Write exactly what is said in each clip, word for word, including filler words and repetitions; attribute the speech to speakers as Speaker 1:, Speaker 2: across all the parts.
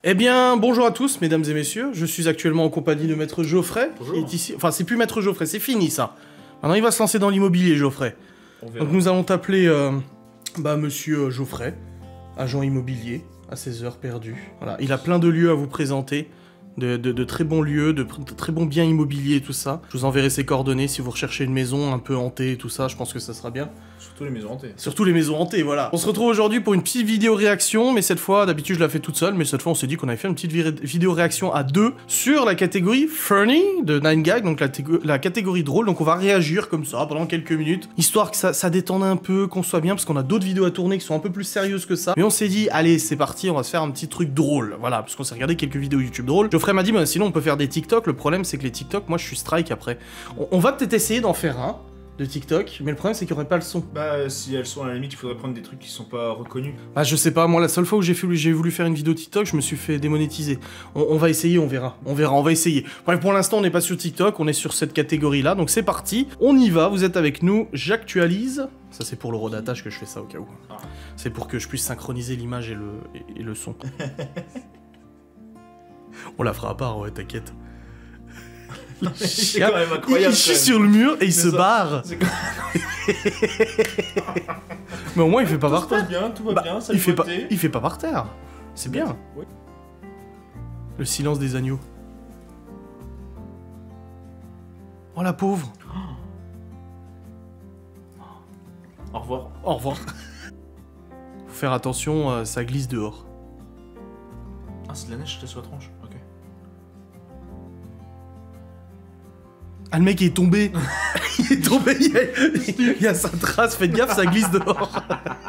Speaker 1: Eh bien, bonjour à tous, mesdames et messieurs. Je suis actuellement en compagnie de Maître Geoffrey.
Speaker 2: Bonjour.
Speaker 1: Qui est ici. Enfin, c'est plus Maître Geoffrey, c'est fini ça. Maintenant, il va se lancer dans l'immobilier, Geoffrey.
Speaker 2: On verra.
Speaker 1: Donc, nous allons t'appeler, euh, bah, Monsieur Geoffrey, agent immobilier, à ses heures perdues. Voilà, il a plein de lieux à vous présenter. De, de, de très bons lieux, de, de très bons biens immobiliers et tout ça. Je vous enverrai ses coordonnées si vous recherchez une maison un peu hantée et tout ça, je pense que ça sera bien.
Speaker 2: Surtout les maisons hantées.
Speaker 1: Surtout les maisons hantées, voilà. On se retrouve aujourd'hui pour une petite vidéo réaction, mais cette fois, d'habitude je la fais toute seule, mais cette fois on s'est dit qu'on avait fait une petite vidéo réaction à deux sur la catégorie Funny de nine gag, donc la, la catégorie drôle, donc on va réagir comme ça pendant quelques minutes, histoire que ça, ça détende un peu, qu'on soit bien, parce qu'on a d'autres vidéos à tourner qui sont un peu plus sérieuses que ça. Mais on s'est dit, allez, c'est parti, on va se faire un petit truc drôle, voilà, parce qu'on s'est regardé quelques vidéos YouTube drôles. Geoffrey m'a dit, bah, sinon on peut faire des TikTok, le problème c'est que les TikTok, moi je suis strike après. On, on va peut-être essayer d'en faire un. De TikTok, mais le problème c'est qu'il n'y aurait pas le son.
Speaker 2: Bah, si elles sont à la limite, il faudrait prendre des trucs qui sont pas reconnus.
Speaker 1: Bah, je sais pas, moi la seule fois où j'ai voulu, voulu faire une vidéo TikTok, je me suis fait démonétiser. On, on va essayer, on verra. On verra, on va essayer. Bref, pour l'instant, on n'est pas sur TikTok, on est sur cette catégorie-là, donc c'est parti. On y va, vous êtes avec nous, j'actualise. Ça, c'est pour le rodatage que je fais ça au cas où.
Speaker 2: Ah.
Speaker 1: C'est pour que je puisse synchroniser l'image et le, et, et le son. On la fera à part, ouais, t'inquiète.
Speaker 2: C'est quand même incroyable.
Speaker 1: Il chie sur le mur et il se
Speaker 2: ça,
Speaker 1: barre.
Speaker 2: Quand...
Speaker 1: Mais au moins il fait pas
Speaker 2: tout
Speaker 1: par
Speaker 2: se passe
Speaker 1: terre.
Speaker 2: bien, tout va
Speaker 1: Bah,
Speaker 2: bien, ça
Speaker 1: il fait pas, il fait pas par terre. C'est bien.
Speaker 2: Ouais.
Speaker 1: Le silence des agneaux. Oh la pauvre.
Speaker 2: Au revoir.
Speaker 1: Au revoir. Faut faire attention, euh, ça glisse dehors.
Speaker 2: Ah, c'est de la neige, j'étais sur la tronche. Ok.
Speaker 1: Ah, le mec il est tombé. Il est tombé. Il y, a, il y a sa trace. Faites gaffe, ça glisse dehors.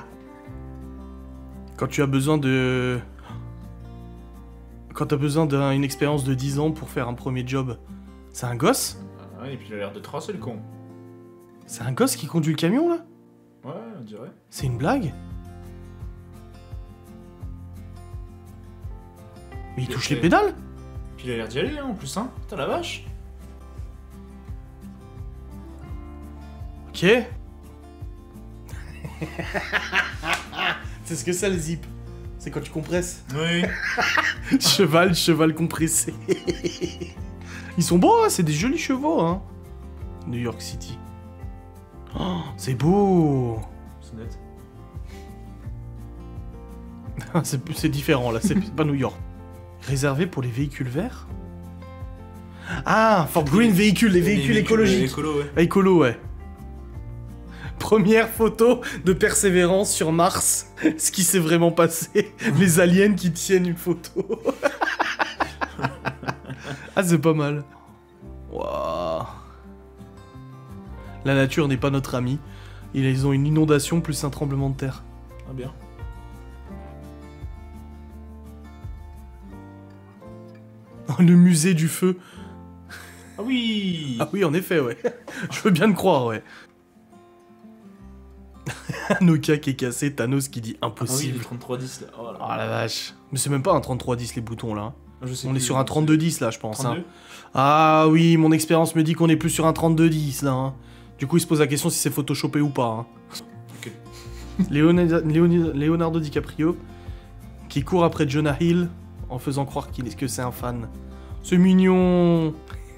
Speaker 1: Quand tu as besoin de... Quand t'as besoin d'une expérience de dix ans pour faire un premier job, c'est un gosse?
Speaker 2: Ah, et puis il a l'air de tracer le con.
Speaker 1: C'est un gosse qui conduit le camion là?
Speaker 2: Ouais, on dirait.
Speaker 1: C'est une blague? Mais il, il touche les pédales?
Speaker 2: Puis il a l'air d'y aller hein, en plus, hein. Putain la vache.
Speaker 1: Ok. C'est ce que c'est le zip. C'est quand tu compresses.
Speaker 2: Oui.
Speaker 1: Cheval, cheval compressé. Ils sont beaux, hein, c'est des jolis chevaux, hein. New York City. Oh, c'est beau.
Speaker 2: C'est net.
Speaker 1: C'est différent, là, c'est pas New York. Réservé pour les véhicules verts? Ah, for green véhicules, les véhicules, les véhicules écologiques.
Speaker 2: Écolo, ouais.
Speaker 1: Écolo, ouais. Première photo de persévérance sur Mars. Ce qui s'est vraiment passé. Les aliens qui tiennent une photo. Ah, c'est pas mal. Waouh. La nature n'est pas notre amie. Ils ont une inondation plus un tremblement de terre.
Speaker 2: Ah bien.
Speaker 1: Le musée du feu.
Speaker 2: Ah oui.
Speaker 1: Ah oui, en effet, ouais. Je veux bien le croire, ouais. Nokia qui est cassé, Thanos qui dit impossible.
Speaker 2: Ah oui, le trente-trois dix là. Oh, là.
Speaker 1: Oh la vache. Mais c'est même pas un trente-trois dix les boutons là.
Speaker 2: Je sais
Speaker 1: On
Speaker 2: plus,
Speaker 1: est sur un trente-deux dix là, je pense.
Speaker 2: trente-deux.
Speaker 1: Hein. Ah oui, mon expérience me dit qu'on est plus sur un trente-deux dix là. Hein. Du coup, il se pose la question si c'est photoshopé ou pas. Hein.
Speaker 2: Ok.
Speaker 1: Léonard... Léonard... Leonardo DiCaprio qui court après Jonah Hill en faisant croire qu'il est que c'est un fan. C'est mignon.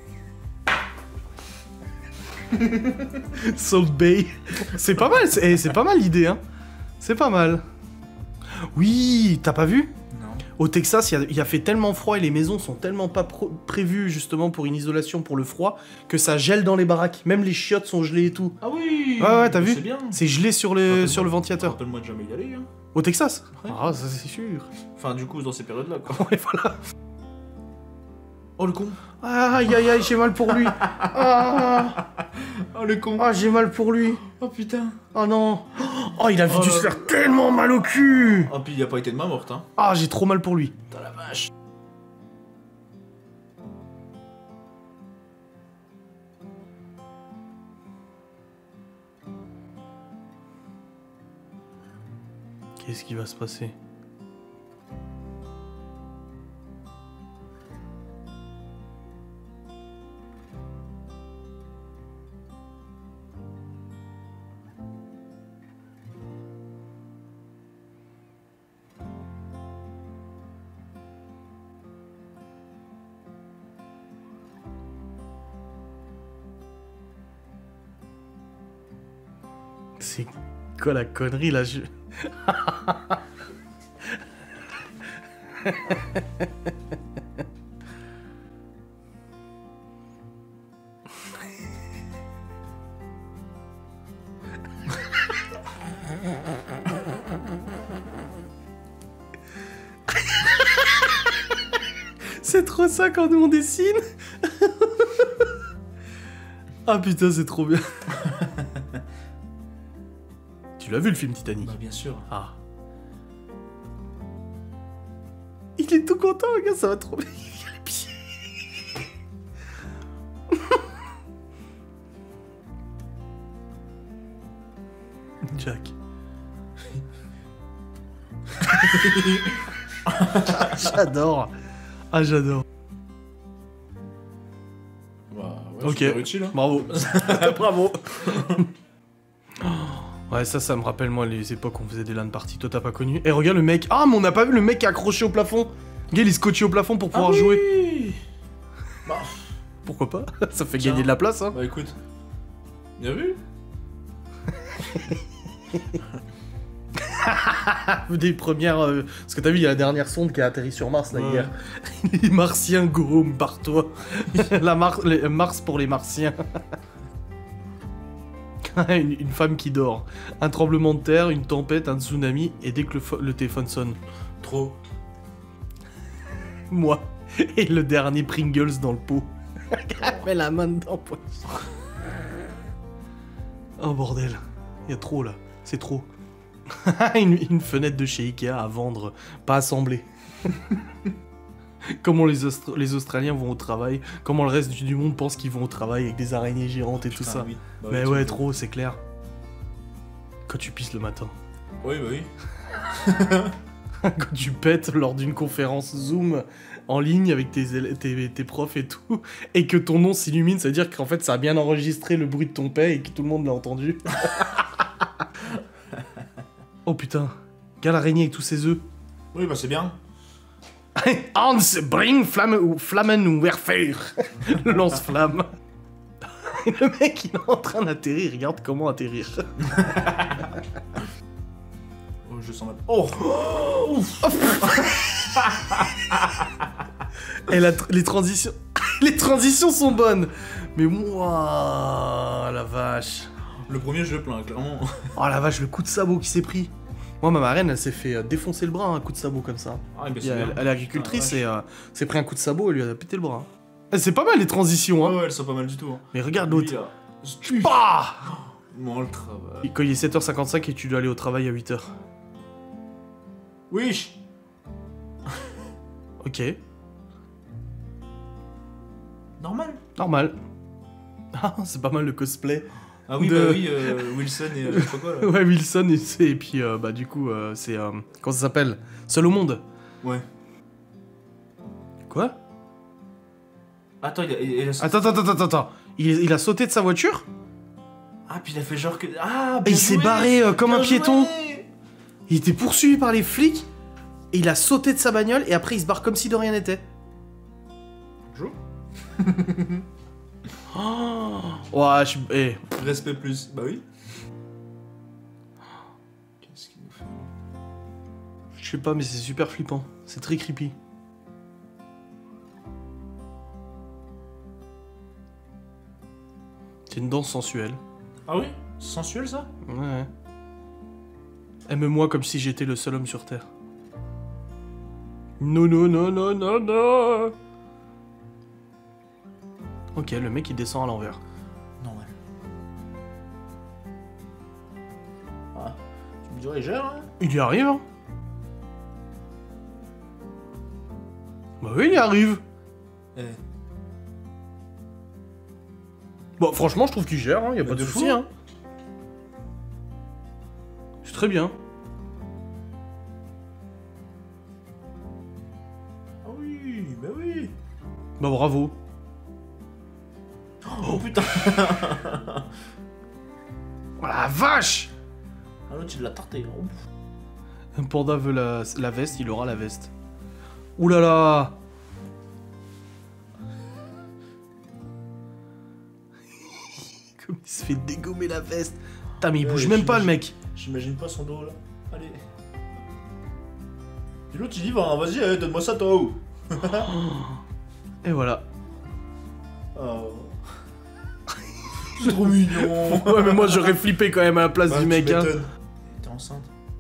Speaker 1: Salt Bay. C'est pas mal, c'est c'est pas mal l'idée, hein. C'est pas mal. Oui, t'as pas vu?
Speaker 2: Non.
Speaker 1: Au Texas, il y, y a fait tellement froid et les maisons sont tellement pas prévues justement pour une isolation pour le froid que ça gèle dans les baraques. Même les chiottes sont gelées et tout.
Speaker 2: Ah oui.
Speaker 1: Ouais, ouais, t'as vu?
Speaker 2: C'est bien.
Speaker 1: C'est gelé sur le, sur le ventilateur.
Speaker 2: Rappelle-moi de jamais y aller, hein.
Speaker 1: Au Texas?
Speaker 2: Ouais.
Speaker 1: Ah, ça c'est sûr.
Speaker 2: Enfin, du coup, dans ces périodes-là, quoi.
Speaker 1: Ouais, voilà.
Speaker 2: Oh, le con.
Speaker 1: Aïe, aïe, aïe, j'ai mal pour lui. Ah,
Speaker 2: Oh, le con.
Speaker 1: ah j'ai mal pour lui.
Speaker 2: Oh, putain.
Speaker 1: Oh non. Oh, il a
Speaker 2: Oh
Speaker 1: dû
Speaker 2: là
Speaker 1: se
Speaker 2: là.
Speaker 1: faire tellement mal au cul.
Speaker 2: Oh, puis il a pas été de main morte, hein.
Speaker 1: Ah, j'ai trop mal pour lui.
Speaker 2: Putain, la vache.
Speaker 1: Qu'est-ce qui va se passer? C'est quoi la connerie là je... C'est trop ça quand nous on dessine. Ah putain, c'est trop bien. Tu l'as vu le film Titanic?
Speaker 2: Bah bien sûr.
Speaker 1: Ah. Il est tout content, regarde, ça va trop bien. Il a les pieds. Jack. J'adore. Ah, j'adore.
Speaker 2: Bah, ouais,
Speaker 1: Ok.
Speaker 2: super utile, hein.
Speaker 1: Bravo. Bravo. Ouais, ça, ça me rappelle, moi, les époques où on faisait des LAN parties. Toi, t'as pas connu. Et regarde le mec. Ah, mais on n'a pas vu le mec qui est accroché au plafond. Le gars, il est scotché au plafond pour pouvoir
Speaker 2: Ah oui
Speaker 1: jouer.
Speaker 2: Bah,
Speaker 1: Pourquoi pas? Ça fait
Speaker 2: Tiens.
Speaker 1: gagner de la place, hein.
Speaker 2: bah écoute. Bien vu.
Speaker 1: Des premières... euh, Parce que t'as vu, il y a la dernière sonde qui a atterri sur Mars, là,
Speaker 2: Ouais.
Speaker 1: hier. Les Martiens, go home, par-toi. La Mar... les- Mars pour les Martiens. une, une femme qui dort. Un tremblement de terre, une tempête, un tsunami, et dès que le, fo- le téléphone sonne,
Speaker 2: Trop.
Speaker 1: moi. Et le dernier Pringles dans le pot. Mets la main dedans, poche. Oh bordel. Il y a trop, là. C'est trop. une, une fenêtre de chez Ikea à vendre, pas assemblée. Comment les, Austra- les Australiens vont au travail, comment le reste du, du monde pense qu'ils vont au travail avec des araignées géantes et tout
Speaker 2: Putain,
Speaker 1: ça.
Speaker 2: oui. Bah
Speaker 1: Mais
Speaker 2: oui,
Speaker 1: ouais,
Speaker 2: tu-
Speaker 1: trop, c'est clair. Quand tu pisses le matin.
Speaker 2: Oui, bah oui.
Speaker 1: Quand tu pètes lors d'une conférence Zoom en ligne avec tes, éle- tes, tes profs et tout, et que ton nom s'illumine, ça veut dire qu'en fait ça a bien enregistré le bruit de ton paix et que tout le monde l'a entendu. Oh putain, regarde l'araignée avec tous ses œufs.
Speaker 2: Oui, bah c'est bien.
Speaker 1: Hans, bring Flamme, Flammenwerfer. Lance-flamme. Le mec, il est en train d'atterrir. Regarde comment atterrir.
Speaker 2: Oh, je sens mal. Oh,
Speaker 1: Et la tr- les transitions... les transitions sont bonnes. Mais moi, la vache.
Speaker 2: Le premier, je le plains, clairement.
Speaker 1: Oh la vache, le coup de sabot qui s'est pris. Moi, ma marraine, elle s'est fait euh, défoncer le bras, un coup de sabot comme ça.
Speaker 2: Ah, mais
Speaker 1: Et
Speaker 2: c'est
Speaker 1: elle,
Speaker 2: bien.
Speaker 1: elle est agricultrice
Speaker 2: Putain,
Speaker 1: et euh, s'est pris un coup de sabot, elle lui a pété le bras. Eh, c'est pas mal les transitions,
Speaker 2: la
Speaker 1: hein.
Speaker 2: vache. Ouais, ouais, elles sont pas mal du tout. Hein.
Speaker 1: Mais regarde
Speaker 2: Lui,
Speaker 1: l'autre.
Speaker 2: là.
Speaker 1: Bah
Speaker 2: Mon le travail.
Speaker 1: Quand il est sept heures cinquante-cinq et tu dois aller au travail à huit heures.
Speaker 2: Oui.
Speaker 1: Ok,
Speaker 2: Normal.
Speaker 1: normal. Ah, c'est pas mal le cosplay.
Speaker 2: Ah oui,
Speaker 1: De-
Speaker 2: bah oui, euh, Wilson et euh, je sais pas quoi, là.
Speaker 1: Ouais, Wilson, et, c'est- et puis euh, bah du coup, euh, c'est... euh, comment ça s'appelle? Seul au monde.
Speaker 2: Ouais.
Speaker 1: Quoi?
Speaker 2: Attends, il a... Il a...
Speaker 1: Attends, attends, attends, attends. Il, il a sauté de sa voiture?
Speaker 2: Ah, puis il a fait genre que... Ah,
Speaker 1: Et
Speaker 2: bien
Speaker 1: il s'est
Speaker 2: joué.
Speaker 1: barré euh, comme
Speaker 2: Bien
Speaker 1: un piéton.
Speaker 2: joué.
Speaker 1: Il était poursuivi par les flics, et il a sauté de sa bagnole, et après il se barre comme si de rien n'était.
Speaker 2: Bonjour.
Speaker 1: Oh, ouais, je suis... eh.
Speaker 2: Respect plus. Bah oui. Qu'est-ce qu'il nous fait?
Speaker 1: Je sais pas, mais c'est super flippant. C'est très creepy. C'est une danse sensuelle.
Speaker 2: Ah oui? Sensuel, ça?
Speaker 1: Ouais. Aime-moi comme si j'étais le seul homme sur Terre. Non, non, non, non, non, non. Ok, le mec il descend à l'envers.
Speaker 2: Normal. Ah. Tu me dirais, il gère, hein?
Speaker 1: Il y arrive, hein? Bah oui, il y arrive.
Speaker 2: Eh.
Speaker 1: Bon, franchement, je trouve qu'il gère, hein, y a
Speaker 2: Mais
Speaker 1: pas de
Speaker 2: de
Speaker 1: souci,
Speaker 2: fou.
Speaker 1: hein. C'est très bien.
Speaker 2: Ah oui, bah oui.
Speaker 1: Bah bravo.
Speaker 2: Oh putain.
Speaker 1: Oh la vache!
Speaker 2: Ah l'autre, il l'a tarté. Oh.
Speaker 1: Un panda veut la, la veste, il aura la veste. Ouh là là! Comme il se fait dégommer la veste. Putain, mais il
Speaker 2: Ouais,
Speaker 1: bouge même pas, le
Speaker 2: j'imagine-
Speaker 1: mec.
Speaker 2: J'imagine pas son dos là. Allez. Puis l'autre il y va, hein. Vas-y, allez, donne-moi ça toi. Oh.
Speaker 1: Et voilà.
Speaker 2: Oh. C'est trop mignon.
Speaker 1: Ouais, mais moi j'aurais flippé quand même à la place
Speaker 2: Bah,
Speaker 1: du
Speaker 2: tu
Speaker 1: mec, hein.
Speaker 2: m'étonnes. T'es enceinte.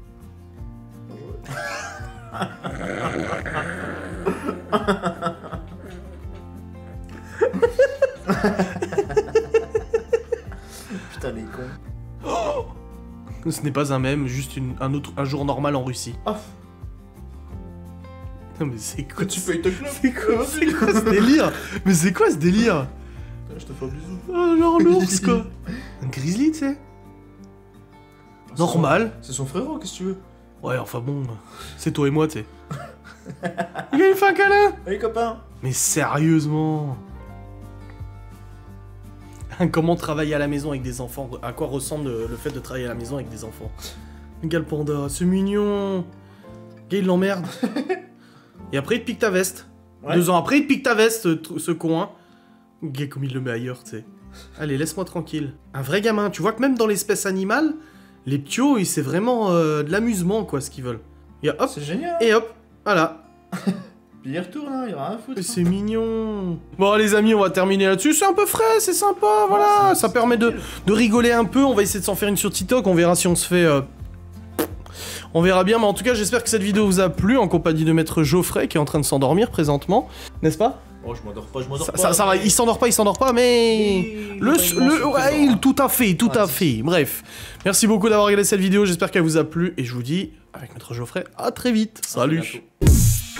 Speaker 2: Putain, les cons.
Speaker 1: Ce n'est pas un mème, juste une- un, autre, un jour normal en Russie.
Speaker 2: Ah,
Speaker 1: Non, mais c'est quoi
Speaker 2: que tu payes ta club.
Speaker 1: C'est quoi, c'est quoi ce délire? Mais c'est quoi ce délire?
Speaker 2: Je te fais un bisou.
Speaker 1: Oh, genre l'ours, quoi. Un grizzly, tu sais. Normal.
Speaker 2: C'est son frérot, qu'est-ce que tu veux?
Speaker 1: Ouais, enfin bon, c'est toi et moi, tu sais. Il a fait un câlin.
Speaker 2: Allez, copain.
Speaker 1: Mais sérieusement. Comment travailler à la maison avec des enfants? À quoi ressemble le, le fait de travailler à la maison avec des enfants? Regarde le panda, c'est mignon. Gars, il l'emmerde. Et après, il te pique ta veste.
Speaker 2: Ouais.
Speaker 1: Deux ans après, il te pique ta veste, ce, tr- ce con, hein. Gars, comme il le met ailleurs, tu sais. Allez, laisse-moi tranquille. Un vrai gamin. Tu vois que même dans l'espèce animale, les ptios, c'est vraiment euh, de l'amusement, quoi, ce qu'ils veulent. Et hop,
Speaker 2: C'est génial.
Speaker 1: et hop, voilà.
Speaker 2: Puis il retourne, hein, il y aura rien à foutre.
Speaker 1: Mais c'est mignon. Bon, les amis, on va terminer là-dessus. C'est un peu frais, c'est sympa, voilà.
Speaker 2: c'est-
Speaker 1: Ça
Speaker 2: c'est
Speaker 1: permet de,
Speaker 2: tranquille.
Speaker 1: de rigoler un peu. On va essayer de s'en faire une sur TikTok. On verra si on se fait... euh, On verra bien. Mais en tout cas, j'espère que cette vidéo vous a plu en compagnie de Maître Geoffrey qui est en train de s'endormir présentement. N'est-ce pas?
Speaker 2: Oh, je m'endors pas, je m'endors
Speaker 1: ça,
Speaker 2: pas.
Speaker 1: ça, ça va, il s'endort pas, il s'endort pas, mais...
Speaker 2: Mais-
Speaker 1: Le,
Speaker 2: il
Speaker 1: le,
Speaker 2: mange
Speaker 1: ouais,
Speaker 2: son
Speaker 1: il- tout à fait, tout
Speaker 2: Ouais,
Speaker 1: à
Speaker 2: c'est-
Speaker 1: fait. Bref, merci beaucoup d'avoir regardé cette vidéo. J'espère qu'elle vous a plu. Et je vous dis, avec Maître Geoffrey, à très vite.
Speaker 2: À très
Speaker 1: Salut.
Speaker 2: bientôt.